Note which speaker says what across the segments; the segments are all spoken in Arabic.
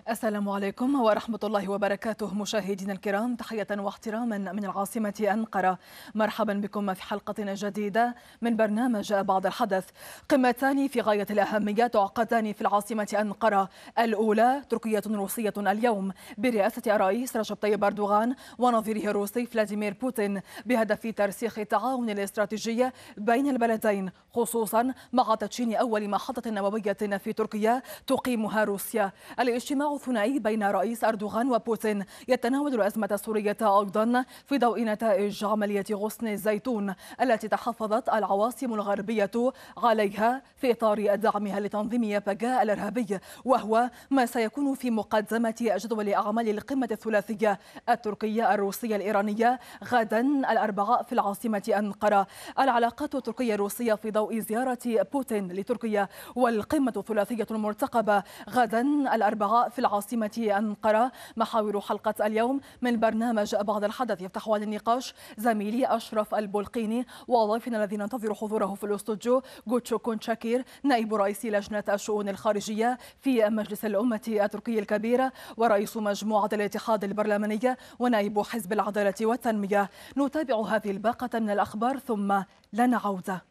Speaker 1: السلام عليكم ورحمة الله وبركاته. مشاهدينا الكرام، تحية واحتراما من العاصمة أنقرة. مرحبا بكم في حلقة جديدة من برنامج بعد الحدث. قمتان في غاية الأهمية تعقدان في العاصمة أنقرة. الأولى تركية روسية اليوم برئاسة الرئيس رجب طيب أردوغان ونظيره الروسي فلاديمير بوتين بهدف ترسيخ التعاون الاستراتيجي بين البلدين، خصوصا مع تدشين أول محطة نووية في تركيا تقيمها روسيا. الاجتماع الثنائي بين رئيس أردوغان وبوتين يتناول الأزمة السورية أيضا في ضوء نتائج عملية غصن الزيتون التي تحفظت العواصم الغربية عليها في إطار دعمها لتنظيم يبجا الإرهابي، وهو ما سيكون في مقدمة جدول أعمال القمة الثلاثية التركية الروسية الإيرانية غدا الأربعاء في العاصمة أنقرة. العلاقات التركية الروسية في ضوء زيارة بوتين لتركيا والقمة الثلاثية المرتقبة غدا الأربعاء في العاصمة أنقرة محاور حلقة اليوم من برنامج بعد الحدث. يفتح على النقاش زميلي أشرف البلقيني وضيفنا الذي ننتظر حضوره في الاستوديو جوتشو كونشاكير، نائب رئيس لجنة الشؤون الخارجية في مجلس الأمة التركي الكبير ورئيس مجموعة الاتحاد البرلماني ونائب حزب العدالة والتنمية. نتابع هذه الباقة من الأخبار ثم لنا عودة.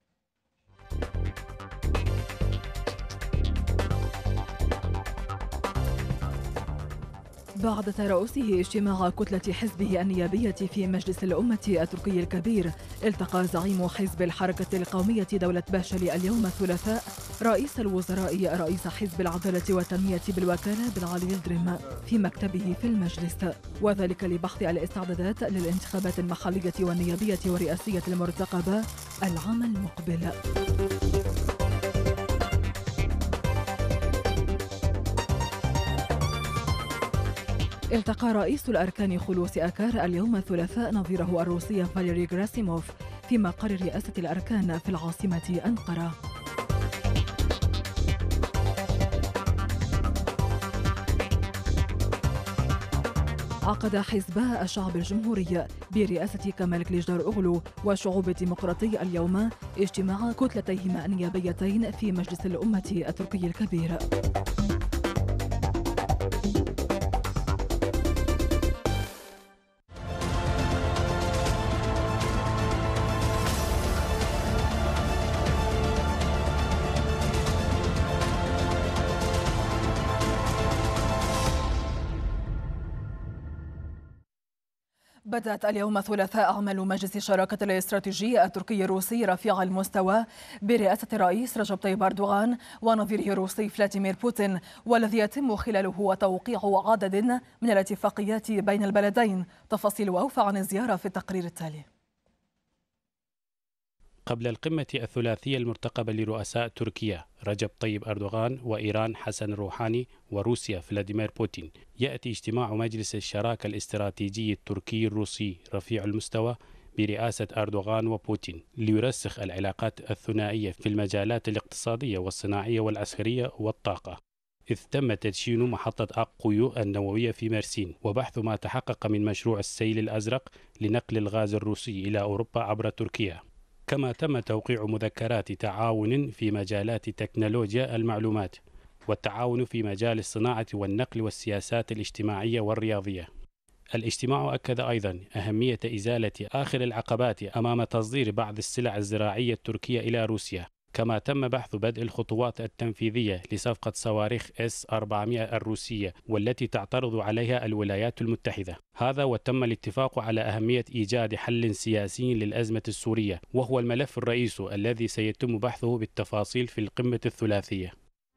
Speaker 1: بعد ترأسه اجتماع كتلة حزبه النيابية في مجلس الأمة التركي الكبير، التقى زعيم حزب الحركة القومية دولة باشلي اليوم الثلاثاء رئيس الوزراء رئيس حزب العدالة والتنمية بالوكالة بن علي يلدرم في مكتبه في المجلس، وذلك لبحث الاستعدادات للانتخابات المحلية والنيابية والرئاسية المرتقبة العام المقبل. التقى رئيس الأركان خلوص أكار اليوم الثلاثاء نظيره الروسي فاليري غراسيموف في مقر رئاسة الأركان في العاصمة أنقرة. عقد حزب الشعب الجمهوري برئاسة كمال كليجدار أوغلو وشعوب الديمقراطي اليوم اجتماع كتلتيهما النيابيتين في مجلس الأمة التركي الكبير. بدأت اليوم الثلاثاء عمل مجلس الشراكة الاستراتيجي التركي الروسي رفيع المستوى برئاسة الرئيس رجب طيب أردوغان ونظيره الروسي فلاديمير بوتين، والذي يتم خلاله توقيع عدد من الاتفاقيات بين البلدين. تفاصيل أوفى عن الزيارة في التقرير التالي.
Speaker 2: قبل القمة الثلاثية المرتقبة لرؤساء تركيا رجب طيب أردوغان وإيران حسن روحاني وروسيا فلاديمير بوتين، يأتي اجتماع مجلس الشراكة الاستراتيجي التركي الروسي رفيع المستوى برئاسة أردوغان وبوتين ليرسخ العلاقات الثنائية في المجالات الاقتصادية والصناعية والعسكرية والطاقة، إذ تم تدشين محطة أقويو النووية في مرسين وبحث ما تحقق من مشروع السيل الأزرق لنقل الغاز الروسي إلى أوروبا عبر تركيا. كما تم توقيع مذكرات تعاون في مجالات تكنولوجيا المعلومات والتعاون في مجال الصناعة والنقل والسياسات الاجتماعية والرياضية. الاجتماع أكد أيضا أهمية إزالة آخر العقبات أمام تصدير بعض السلع الزراعية التركية إلى روسيا، كما تم بحث بدء الخطوات التنفيذية لصفقة صواريخ S-400 الروسية والتي تعترض عليها الولايات المتحدة. هذا وتم الاتفاق على أهمية إيجاد حل سياسي للأزمة السورية، وهو الملف الرئيسي الذي سيتم بحثه بالتفاصيل في القمة الثلاثية.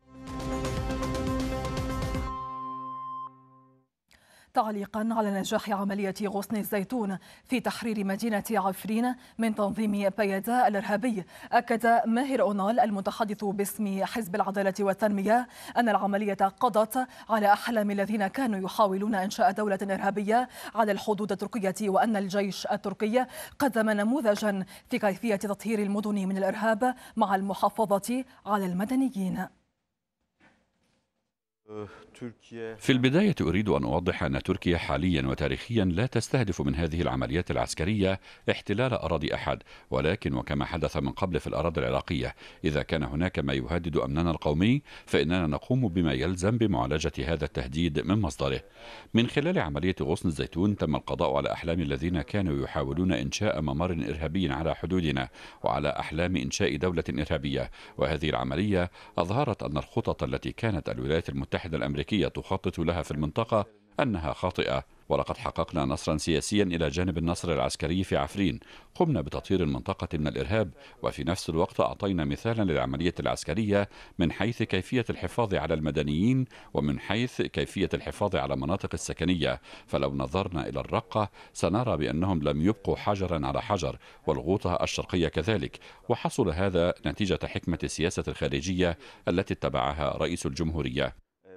Speaker 1: تعليقا على نجاح عملية غصن الزيتون في تحرير مدينة عفرين من تنظيم بيدا الإرهابي، أكد ماهر أونال المتحدث باسم حزب العدالة والتنمية أن العملية قضت على أحلام الذين كانوا يحاولون إنشاء دولة إرهابية على الحدود التركية، وأن الجيش التركي قدم نموذجا في كيفية تطهير المدن من الإرهاب مع المحافظة على المدنيين.
Speaker 3: في البداية أريد أن أوضح أن تركيا حاليا وتاريخيا لا تستهدف من هذه العمليات العسكرية احتلال أراضي أحد، ولكن وكما حدث من قبل في الأراضي العراقية، إذا كان هناك ما يهدد أمننا القومي فإننا نقوم بما يلزم بمعالجة هذا التهديد من مصدره. من خلال عملية غصن الزيتون تم القضاء على أحلام الذين كانوا يحاولون إنشاء ممر إرهابي على حدودنا، وعلى أحلام إنشاء دولة إرهابية، وهذه العملية أظهرت أن الخطط التي كانت الولايات المتحدة الأمريكية تخطط لها في المنطقة أنها خاطئة. ولقد حققنا نصرا سياسيا إلى جانب النصر العسكري في عفرين. قمنا بتطهير المنطقة من الإرهاب، وفي نفس الوقت أعطينا مثالا للعملية العسكرية من حيث كيفية الحفاظ على المدنيين ومن حيث كيفية الحفاظ على المناطق السكنية. فلو نظرنا إلى الرقة سنرى بأنهم لم يبقوا حجرا على حجر، والغوطة الشرقية كذلك، وحصل هذا نتيجة حكمة السياسة الخارجية التي اتبعها رئيس الجمهورية.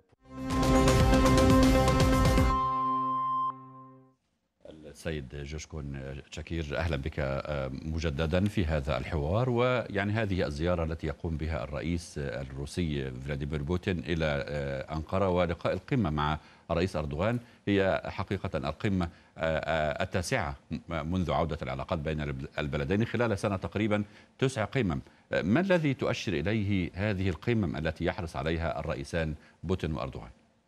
Speaker 3: السيد جوشكون شاكير، أهلا بك مجددا في هذا الحوار. ويعني هذه الزيارة التي يقوم بها الرئيس الروسي فلاديمير بوتين إلى أنقرة ولقاء القمة مع الرئيس أردوغان هي حقيقة القمة التاسعة منذ عودة العلاقات بين البلدين خلال سنة تقريبا 9 قمم. ما الذي تؤشر إليه هذه القمم التي يحرص عليها الرئيسان بوتين وأردوغان؟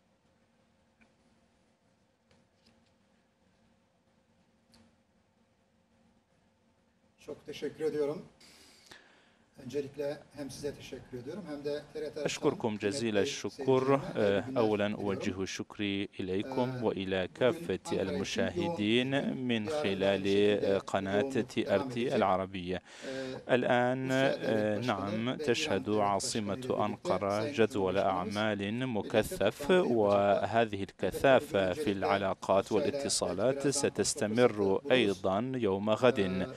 Speaker 4: Çok teşekkür ediyorum. Öncelikle hem size teşekkür ediyorum hem de TRT
Speaker 5: أشكركم جزيل الشكر. أولا أوجه شكري إليكم وإلى كافة المشاهدين من خلال قناة TRT العربية. الآن نعم تشهد عاصمة أنقرة جدول أعمال مكثف، وهذه الكثافة في العلاقات والاتصالات ستستمر أيضا يوم غد.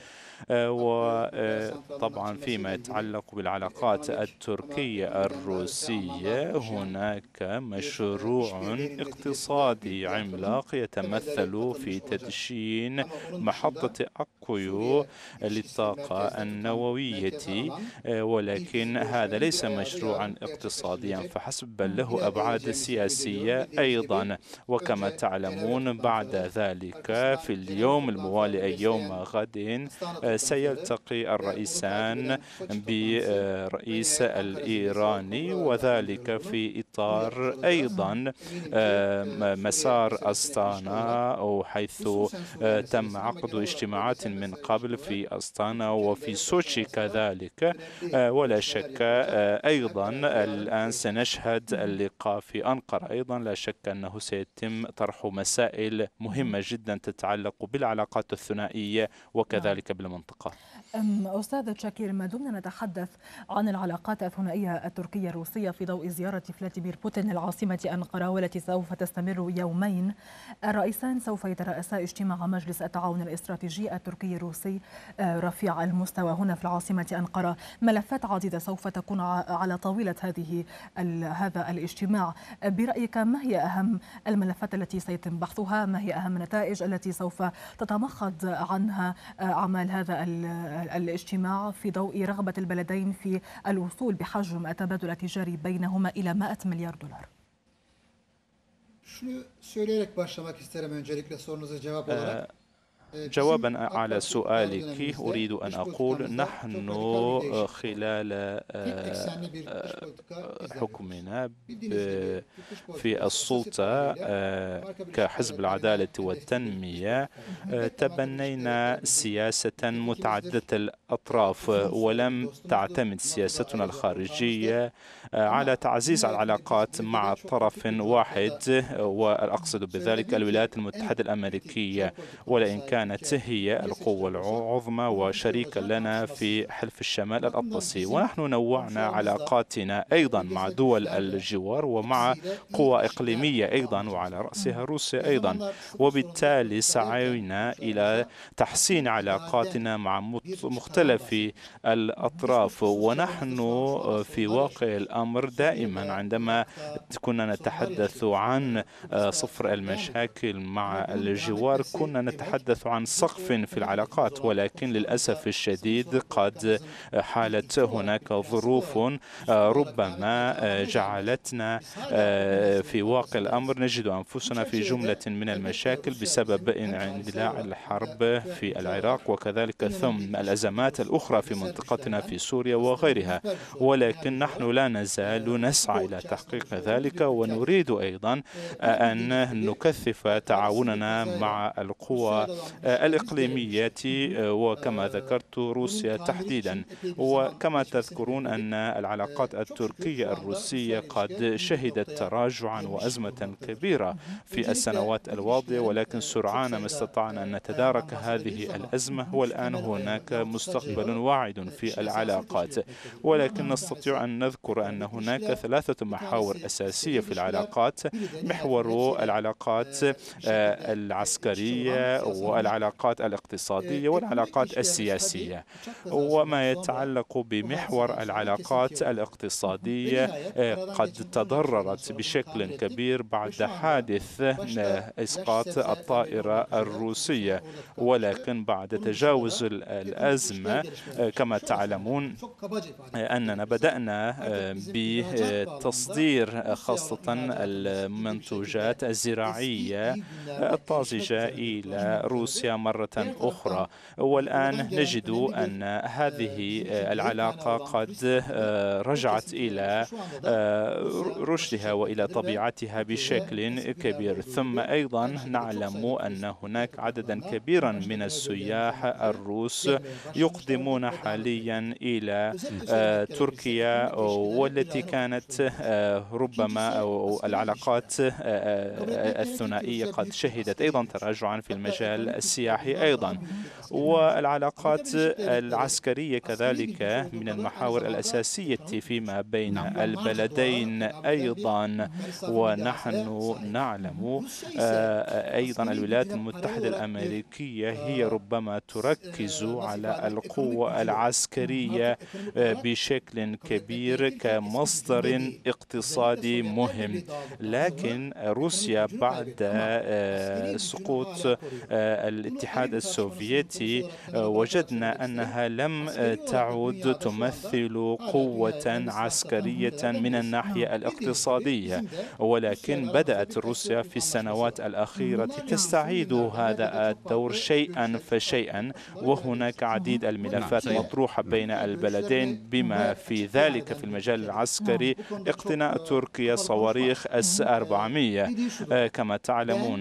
Speaker 5: وطبعا فيما يتعلق بالعلاقات التركية الروسية هناك مشروع اقتصادي عملاق يتمثل في تدشين محطة أكويو للطاقة النووية، ولكن هذا ليس مشروعا اقتصاديا فحسب بل له أبعاد سياسية أيضا. وكما تعلمون بعد ذلك في اليوم الموالي أي يوم غد سيلتقي الرئيسان برئيس الإيراني، وذلك في إطار أيضا مسار أستانا، أو حيث تم عقد اجتماعات من قبل في أستانا وفي سوتشي كذلك. ولا شك أيضا الآن سنشهد اللقاء في أنقرة أيضا، لا شك أنه سيتم طرح مسائل مهمة جدا تتعلق بالعلاقات الثنائية وكذلك بالمنطقة.
Speaker 1: أستاذ شاكير، ما دمنا نتحدث عن العلاقات الثنائية التركية الروسية في ضوء زيارة فلاديمير بوتين للعاصمة أنقرة والتي سوف تستمر يومين، الرئيسان سوف يترأسا اجتماع مجلس التعاون الاستراتيجي التركي الروسي رفيع المستوى هنا في العاصمة أنقرة. ملفات عديدة سوف تكون على طاولة هذا الاجتماع. برأيك ما هي أهم الملفات التي سيتم بحثها؟ ما هي أهم النتائج التي سوف تتمخض عنها أعمال هذا الاجتماع في ضوء رغبة البلدين في الوصول بحجم التبادل التجاري بينهما إلى 100 مليار دولار؟
Speaker 4: Şunu söyleyerek başlamak isterim öncelikle sorunuza cevap olarak.
Speaker 5: جوابا على سؤالك أريد أن أقول نحن خلال حكمنا في السلطة كحزب العدالة والتنمية تبنينا سياسة متعددة الأطراف، ولم تعتمد سياستنا الخارجية على تعزيز العلاقات مع طرف واحد، وأقصد بذلك الولايات المتحدة الأمريكية، ولئن كانت هي القوة العظمى وشريكا لنا في حلف الشمال الأطلسي. ونحن نوعنا علاقاتنا أيضا مع دول الجوار ومع قوى إقليمية أيضا، وعلى رأسها روسيا أيضا، وبالتالي سعينا إلى تحسين علاقاتنا مع مختلف الأطراف. ونحن في واقع الأمر دائما عندما كنا نتحدث عن صفر المشاكل مع الجوار كنا نتحدث عن سقف في العلاقات، ولكن للأسف الشديد قد حالت هناك ظروف ربما جعلتنا في واقع الأمر نجد أنفسنا في جملة من المشاكل بسبب اندلاع الحرب في العراق، وكذلك ثم الأزمات الأخرى في منطقتنا في سوريا وغيرها. ولكن نحن لا نزال نسعى إلى تحقيق ذلك، ونريد أيضا أن نكثف تعاوننا مع القوى الإقليمية وكما ذكرت روسيا تحديدا. وكما تذكرون أن العلاقات التركية الروسية قد شهدت تراجعا وأزمة كبيرة في السنوات الماضية، ولكن سرعان ما استطعنا أن نتدارك هذه الأزمة، والآن هناك مستقبل واعد في العلاقات. ولكن نستطيع أن نذكر أن هناك 3 محاور أساسية في العلاقات: محور العلاقات العسكرية والعلاقات الاقتصادية والعلاقات السياسية. وما يتعلق بمحور العلاقات الاقتصادية قد تضررت بشكل كبير بعد حادث إسقاط الطائرة الروسية، ولكن بعد تجاوز الأزمة كما تعلمون أننا بدأنا بتصدير خاصة المنتوجات الزراعية الطازجة إلى روسيا مرة أخرى. والآن نجد أن هذه العلاقة قد رجعت إلى رشدها وإلى طبيعتها بشكل كبير. ثم أيضا نعلم أن هناك عددا كبيرا من السياح الروس يقدمون حاليا إلى تركيا، والتي كانت ربما أو العلاقات الثنائية قد شهدت أيضا تراجعا في المجال السياحي أيضا. والعلاقات العسكرية كذلك من المحاور الأساسية فيما بين البلدين أيضا. ونحن نعلم أيضا الولايات المتحدة الأمريكية هي ربما تركز على القوة العسكرية بشكل كبير كمصدر اقتصادي مهم. لكن روسيا بعد سقوط الاتحاد السوفيتي وجدنا أنها لم تعد تمثل قوة عسكرية من الناحية الاقتصادية، ولكن بدأت روسيا في السنوات الأخيرة تستعيد هذا الدور شيئا فشيئا، وهناك عديد الملفات مطروحة بين البلدين بما في ذلك في المجال العسكري اقتناء تركيا صواريخ S-400 كما تعلمون.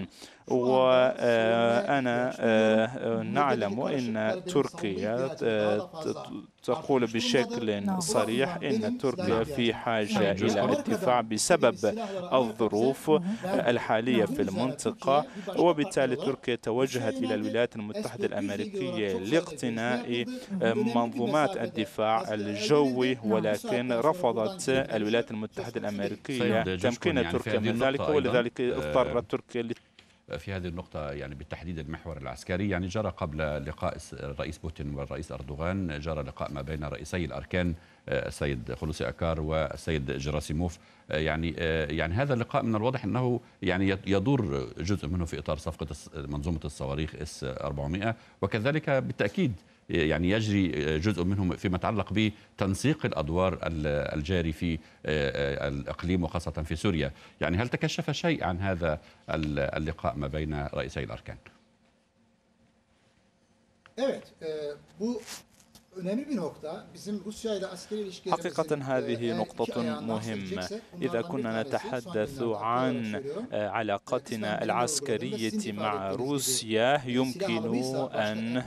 Speaker 5: وأنا نعلم أن تركيا تقول بشكل صريح أن تركيا في حاجة إلى الدفاع بسبب الظروف الحالية في المنطقة، وبالتالي تركيا توجهت إلى الولايات المتحدة الأمريكية لاقتناء منظومات الدفاع الجوي، ولكن رفضت الولايات المتحدة الأمريكية تمكين تركيا من ذلك، ولذلك اضطرت تركيا
Speaker 3: في هذه النقطة يعني بالتحديد المحور العسكري. يعني جرى قبل لقاء الرئيس بوتين والرئيس أردوغان جرى لقاء ما بين رئيسي الأركان السيد خلوصي أكار والسيد جراسيموف. يعني هذا اللقاء من الواضح أنه يعني يدور جزء منه في إطار صفقة منظومة الصواريخ S-400، وكذلك بالتأكيد يعني يجري جزء منهم فيما يتعلق بتنسيق الأدوار الجاري في الإقليم وخاصة في سوريا. يعني هل تكشف شيء عن هذا اللقاء ما بين رئيسي الأركان؟
Speaker 5: حقيقة هذه نقطة مهمة. إذا كنا نتحدث عن علاقتنا العسكرية مع روسيا يمكن أن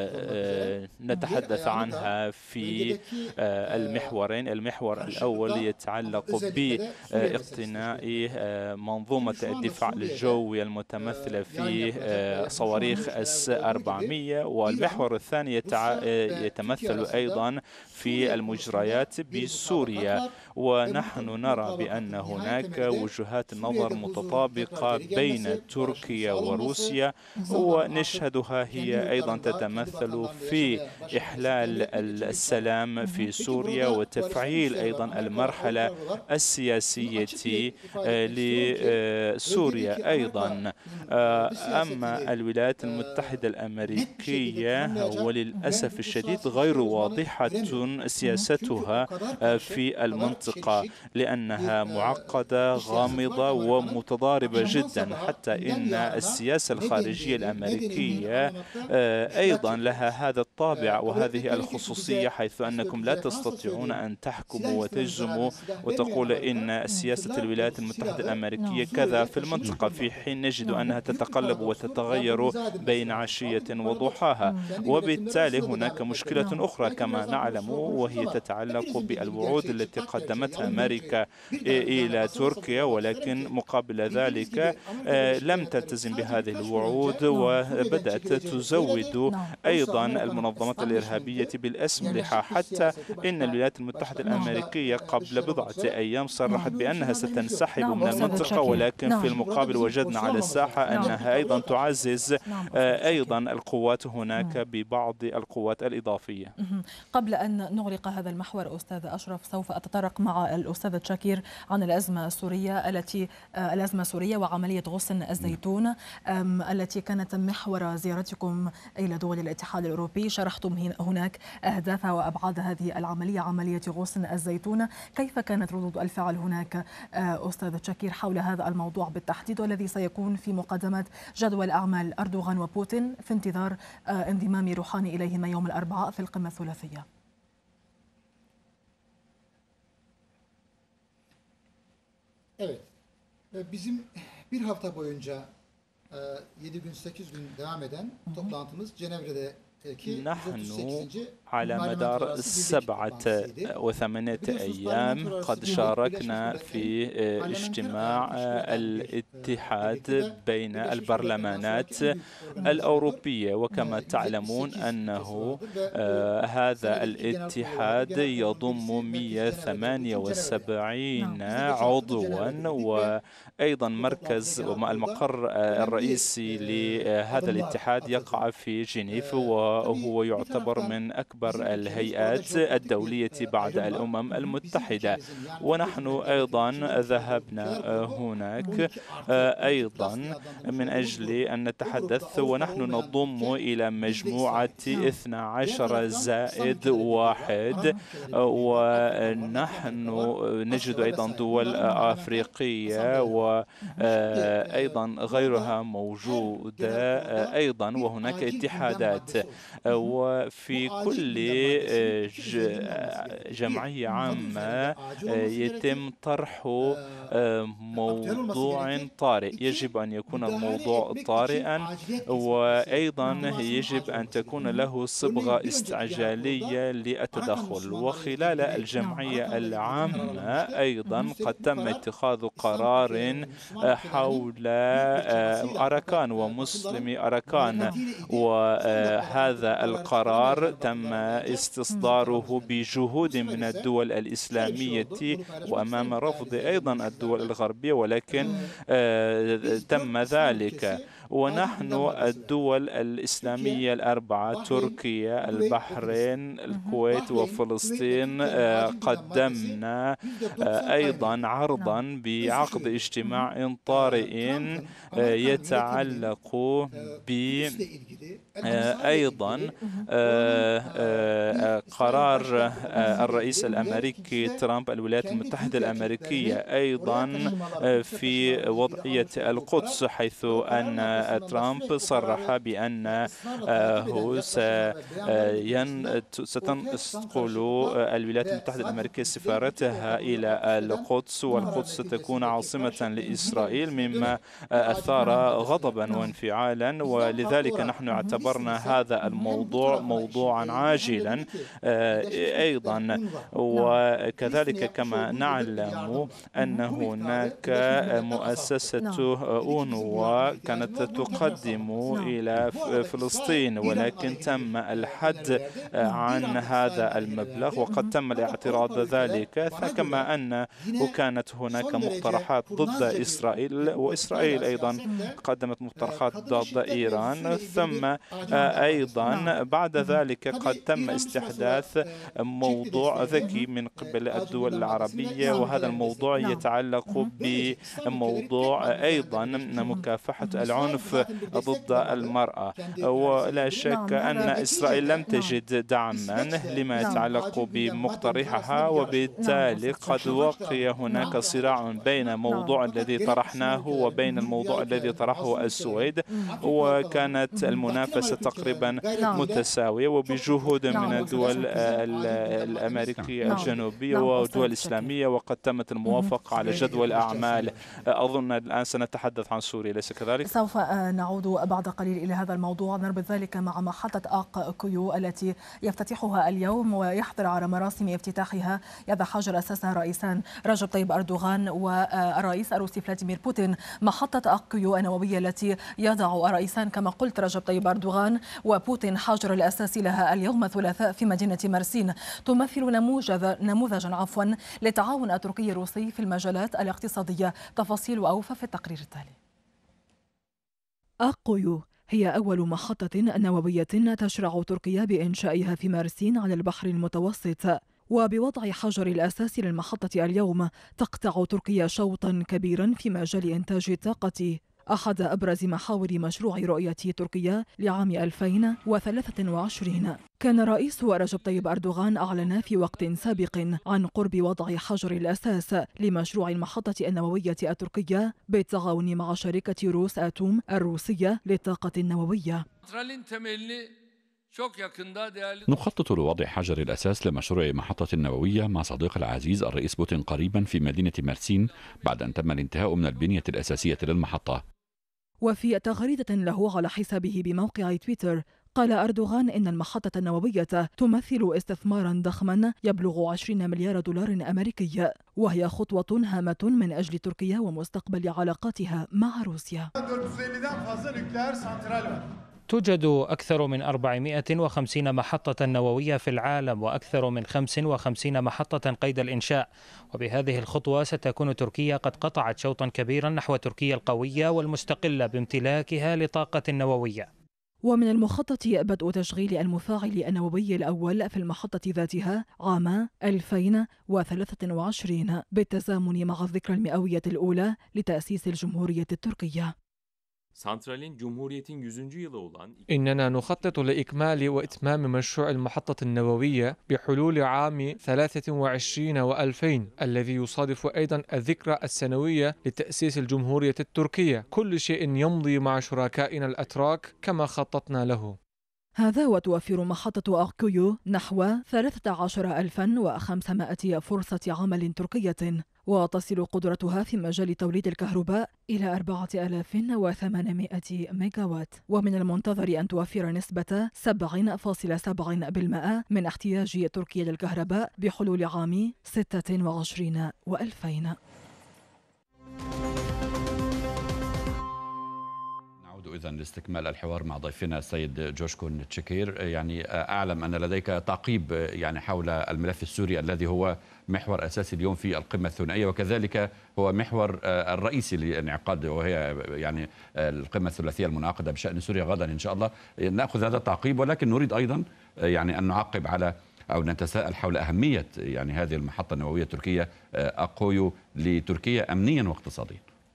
Speaker 5: نتحدث عنها في المحورين. المحور الأول يتعلق باقتناء منظومة الدفاع الجوي المتمثلة في صواريخ S-400، والمحور الثاني يتمثل أيضا في المجريات بسوريا. ونحن نرى بأن هناك وجهات نظر متطابقة بين تركيا وروسيا، ونشهدها هي أيضا تتمثل في إحلال السلام في سوريا وتفعيل أيضا المرحلة السياسية لسوريا أيضا. أما الولايات المتحدة الأمريكية وللأسف الشديد غير واضحة سياستها في المنطقة، لأنها معقدة غامضة ومتضاربة جدا، حتى إن السياسة الخارجية الأمريكية أيضا لها هذا الطابع وهذه الخصوصية، حيث أنكم لا تستطيعون أن تحكموا وتجزموا وتقول إن سياسة الولايات المتحدة الأمريكية كذا في المنطقة، في حين نجد أنها تتقلب وتتغير بين عشية وضحاها. وبالتالي هناك مشكلة أخرى كما نعلم، وهي تتعلق بالوعود التي قدمتها أمريكا إلى تركيا، ولكن مقابل ذلك لم تلتزم بهذه الوعود، وبدأت تزود أيضا المنظمات الإرهابية بالأسلحة، حتى إن الولايات المتحدة الأمريكية قبل بضعة أيام صرحت بأنها ستنسحب من المنطقة، ولكن في المقابل وجدنا على الساحة أنها أيضا تعزز أيضا القوات هناك ببعض القوات الإضافية.
Speaker 1: قبل أن نغلق هذا المحور أستاذ أشرف، سوف أتطرق مع الأستاذ شاكير عن الأزمة السورية وعملية غصن الزيتون التي كانت محور زيارتكم إلى دول الاتحاد الأوروبي. شرحتم هناك أهداف وأبعاد هذه العملية، عملية غصن الزيتون. كيف كانت ردود الفعل هناك أستاذ شاكير حول هذا الموضوع بالتحديد، والذي سيكون في مقدمة جدول أعمال أردوغان وبوتين في انتظار انضمام روحاني إليهما يوم الأربعاء في القمة الثلاثية؟
Speaker 4: Evet, bizim bir hafta boyunca 7 gün 8 gün devam eden toplantımız Cenevre'de
Speaker 5: نحن على مدار 7 و8 أيام قد شاركنا في اجتماع الاتحاد بين البرلمانات الأوروبية، وكما تعلمون أنه هذا الاتحاد يضم 178 عضوا، وأيضا المقر الرئيسي لهذا الاتحاد يقع في جنيف، وهو يعتبر من أكبر الهيئات الدولية بعد الأمم المتحدة. ونحن أيضا ذهبنا هناك أيضا من أجل أن نتحدث، ونحن نضم إلى مجموعة 12+1، ونحن نجد أيضا دول أفريقية وأيضا غيرها موجودة أيضا، وهناك اتحادات. وفي كل جمعية عامة يتم طرح موضوع طارئ، يجب أن يكون الموضوع طارئا، وأيضا يجب أن تكون له صبغة استعجالية للتدخل. وخلال الجمعية العامة أيضا قد تم اتخاذ قرار حول أراكان ومسلمي أراكان، وهذا القرار تم استصداره بجهود من الدول الإسلامية وأمام رفض أيضا الدول الغربية، ولكن تم ذلك. ونحن الدول الإسلامية الأربعة تركيا، البحرين، الكويت وفلسطين قدمنا أيضا عرضا بعقد اجتماع طارئ يتعلق أيضا قرار الرئيس الأمريكي ترامب الولايات المتحدة الأمريكية أيضا في وضعية القدس، حيث أن ترامب صرح بأنه ستنقل الولايات المتحدة الأمريكية سفارتها إلى القدس، والقدس ستكون عاصمة لإسرائيل، مما أثار غضبا وانفعالا. ولذلك نحن اعتبرنا هذا الموضوع موضوعا عاجلا أيضا. وكذلك كما نعلم أن هناك مؤسسة أونوا كانت تقدم إلى فلسطين، ولكن تم الحد عن هذا المبلغ وقد تم الاعتراض ذلك، كما أن وكانت هناك مقترحات ضد إسرائيل، وإسرائيل أيضا قدمت مقترحات ضد إيران. ثم أيضا بعد ذلك قد تم استحداث موضوع ذكي من قبل الدول العربية، وهذا الموضوع يتعلق بموضوع أيضا مكافحة العنف ضد المرأة. ولا شك أن إسرائيل لم تجد دعما لما يتعلق بمقترحها، وبالتالي قد وقع هناك صراع بين الموضوع الذي طرحناه وبين الموضوع الذي طرحه السويد، وكانت المنافسة تقريبا متساوية، وبجهود من الدول الأمريكية الجنوبية والدول الإسلامية، وقد تمت الموافقة على جدول أعمال. أظن الآن سنتحدث عن سوريا، ليس كذلك؟
Speaker 1: سوف نعود بعد قليل إلى هذا الموضوع، نربط ذلك مع محطة آق كيو التي يفتتحها اليوم ويحضر على مراسم افتتاحها يضع حجر أساسها رئيسان رجب طيب أردوغان والرئيس الروسي فلاديمير بوتين. محطة آق كيو النووية التي يضع الرئيسان كما قلت رجب طيب أردوغان وبوتين حجر الأساس لها اليوم الثلاثاء في مدينة مرسين تمثل نموذجا للتعاون التركي الروسي في المجالات الاقتصادية. تفاصيل وأوفى في التقرير التالي. آق كيو هي أول محطة نووية تشرع تركيا بإنشائها في مرسين على البحر المتوسط، وبوضع حجر الأساس للمحطة اليوم تقطع تركيا شوطا كبيرا في مجال إنتاج الطاقة، أحد أبرز محاور مشروع رؤية تركيا لعام 2023. كان الرئيس رجب طيب أردوغان أعلن في وقت سابق عن قرب وضع حجر الأساس لمشروع المحطة النووية التركية بالتعاون مع شركة روس آتوم الروسية للطاقة النووية.
Speaker 3: نخطط لوضع حجر الأساس لمشروع محطة نووية مع صديق العزيز الرئيس بوتين قريبا في مدينة مرسين بعد أن تم الانتهاء من البنية الأساسية للمحطة.
Speaker 1: وفي تغريدة له على حسابه بموقع تويتر قال أردوغان إن المحطة النووية تمثل استثمارا ضخما يبلغ 20 مليار دولار أمريكي، وهي خطوة هامة من أجل تركيا ومستقبل علاقاتها مع روسيا.
Speaker 6: توجد أكثر من 450 محطة نووية في العالم وأكثر من 55 محطة قيد الإنشاء، وبهذه الخطوة ستكون تركيا قد قطعت شوطا كبيرا نحو تركيا القوية والمستقلة بامتلاكها لطاقة نووية.
Speaker 1: ومن المخطط بدء تشغيل المفاعل النووي الأول في المحطة ذاتها عام 2023 بالتزامن مع الذكرى المئوية الأولى لتأسيس الجمهورية التركية.
Speaker 7: إننا نخطط لإكمال وإتمام مشروع المحطة النووية بحلول عام 23 و2000 الذي يصادف أيضا الذكرى السنوية لتأسيس الجمهورية التركية. كل شيء يمضي مع شركائنا الأتراك كما خططنا له.
Speaker 1: هذا وتوفر محطة آق كيو نحو 13,500 فرصة عمل تركية، وتصل قدرتها في مجال توليد الكهرباء إلى 4,800 ميجاوات، ومن المنتظر أن توفر نسبة 7.7% من احتياج تركيا للكهرباء بحلول عام 26 و2000.
Speaker 3: إذن لاستكمال الحوار مع ضيفنا السيد جوشكون تشيكير. يعني أعلم أن لديك تعقيب يعني حول الملف السوري الذي هو محور أساسي اليوم في القمة الثنائية، وكذلك هو محور الرئيسي للانعقاد، وهي يعني القمة الثلاثية المنعقدة بشأن سوريا غدا إن شاء الله. نأخذ هذا التعقيب، ولكن نريد أيضا يعني أن نعقب على أو نتساءل حول أهمية يعني هذه المحطة النووية التركية آق كيو لتركيا أمنيا واقتصاديا.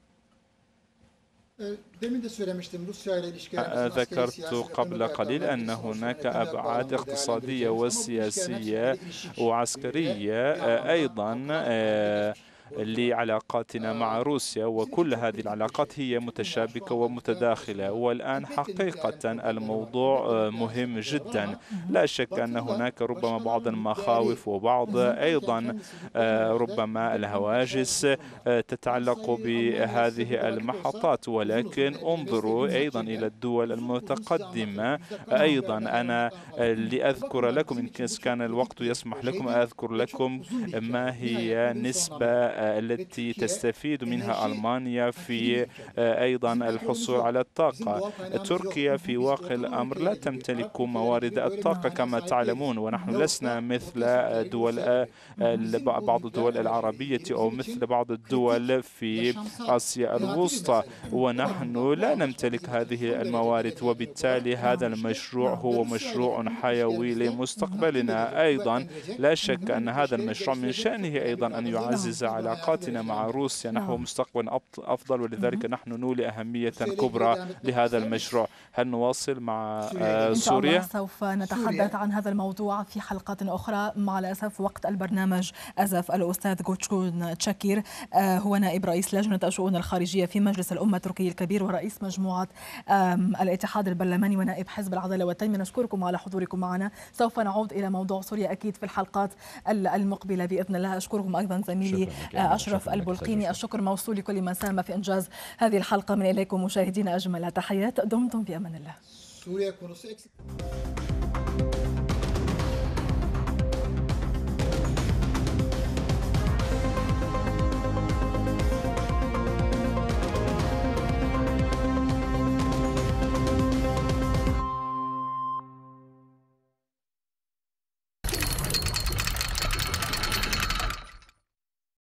Speaker 5: ذكرت قبل قليل أن هناك أبعاد اقتصادية وسياسية وعسكرية أيضا لعلاقاتنا مع روسيا، وكل هذه العلاقات هي متشابكة ومتداخلة. والآن حقيقة الموضوع مهم جدا. لا شك أن هناك ربما بعض المخاوف وبعض أيضا ربما الهواجس تتعلق بهذه المحطات، ولكن انظروا أيضا إلى الدول المتقدمة. أيضا أنا لأذكر لكم إن كان الوقت يسمح لكم أذكر لكم ما هي النسبة التي تستفيد منها ألمانيا في أيضا الحصول على الطاقة. تركيا في واقع الأمر لا تمتلك موارد الطاقة كما تعلمون، ونحن لسنا مثل بعض الدول العربية أو مثل بعض الدول في آسيا الوسطى، ونحن لا نمتلك هذه الموارد، وبالتالي هذا المشروع هو مشروع حيوي لمستقبلنا. أيضا لا شك أن هذا المشروع من شأنه أيضا أن يعزز علاقاتنا مع روسيا نحو مستقبل أفضل، ولذلك نحن نولي أهمية كبرى لهذا المشروع. هل نواصل مع سوريا؟
Speaker 1: سوف نتحدث عن هذا الموضوع في حلقات أخرى. مع الأسف وقت البرنامج أزف. الأستاذ غوتشكون تشاكير هو نائب رئيس لجنة الشؤون الخارجية في مجلس الأمة التركي الكبير ورئيس مجموعة الاتحاد البرلماني ونائب حزب العدالة والتنمية. نشكركم على حضوركم معنا. سوف نعود إلى موضوع سوريا أكيد في الحلقات المقبلة بإذن الله. أشكركم أيضا زميلي أشرف البلقيني. الشكر موصول لكل من ساهم في إنجاز هذه الحلقة. من إليكم مشاهدينا أجمل تحيات. دمتم في أمان الله.